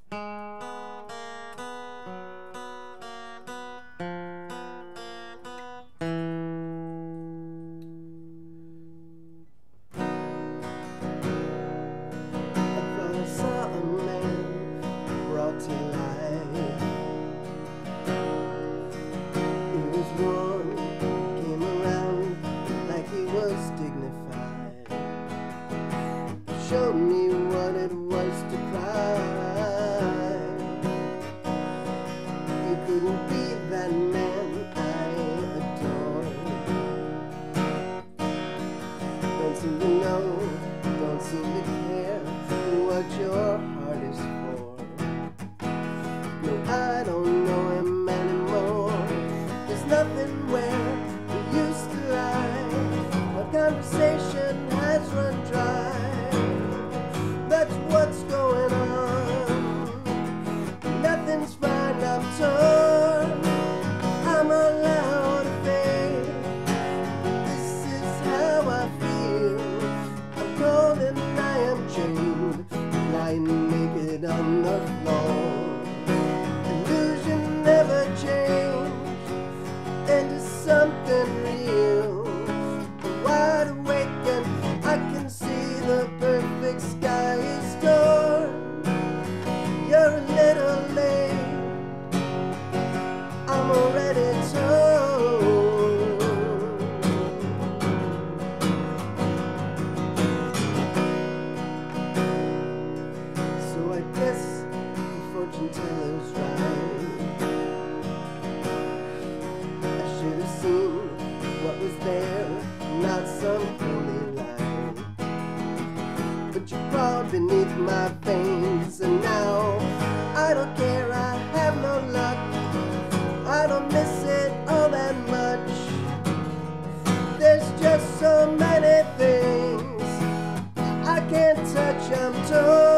To life. He was warm, came around like he was dignified, showed me what it was to cry. You couldn't be that man I adored. Don't seem to know, don't seem to care what your heart is for. I don't know him anymore. There's nothing where we used to lie. Our conversation has run dry. That's what's going on. Nothing's fine, I'm torn. I'm allowed to fade. This is how I feel. I'm cold and I am chained, lying naked on the floor. Never change into something real. I'm wide awake and I can see the perfect sky is torn. You're a little late, I'm already told. So I guess the fortune teller's right. What was there, not some holy light, but you crawled beneath my veins, and now I don't care, I have no luck. I don't miss it all that much. There's just so many things I can't touch, I'm told.